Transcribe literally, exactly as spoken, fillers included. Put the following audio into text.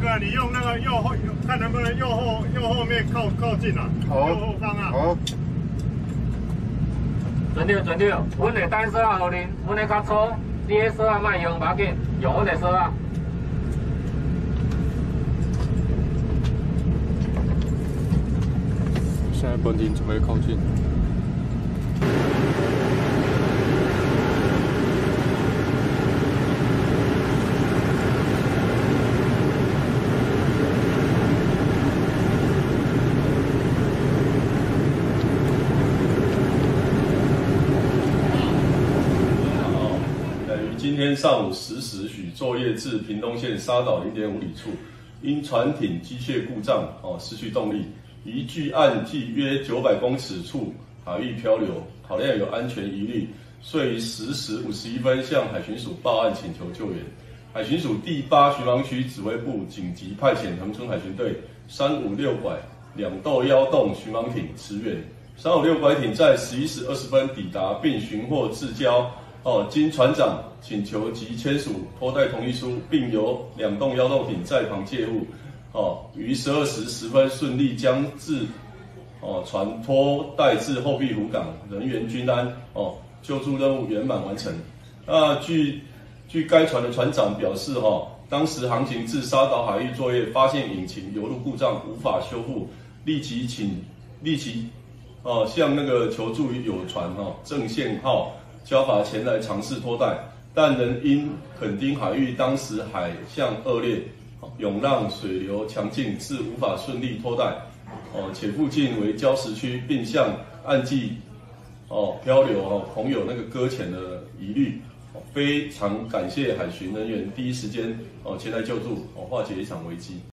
个你用那个右后，看能不能右后右后面靠靠近啊， 好， 右后方啊。 好。 准对准对，阮会单刷互恁，阮会较粗，你迄刷啊莫用，无要紧，用阮的刷啊。 现在本艇准备靠近。 于今天上午十时许作业至屏东县沙岛零点五里处，因船艇机械故障哦失去动力。 于距岸际约九百公尺处海域漂流，考量有安全疑虑，遂于十时五十一分向海巡署报案请求救援。海巡署第八巡防区指挥部紧急派遣恒春海巡队三五六拐两斗幺洞巡防艇驰援。三五六拐艇在十一时二十分抵达并寻获至交。哦，经船长请求及签署拖带同意书，并由两栋幺洞艇在旁介护。 哦，于十二时十分顺利将至哦船拖带至后壁湖港，人员均安哦，救助任务圆满完成。那据据该船的船长表示，哈、哦，当时航行至沙岛海域作业，发现引擎油路故障无法修复，立即请立即哦向那个求助于友船哈、哦、正线号交筏前来尝试拖带，但仍因垦丁海域当时海象恶劣。 涌浪水流强劲，致无法顺利拖带，哦，且附近为礁石区，并向岸际哦漂流哦，恐有那个搁浅的疑虑，哦，非常感谢海巡人员第一时间哦前来救助，哦化解一场危机。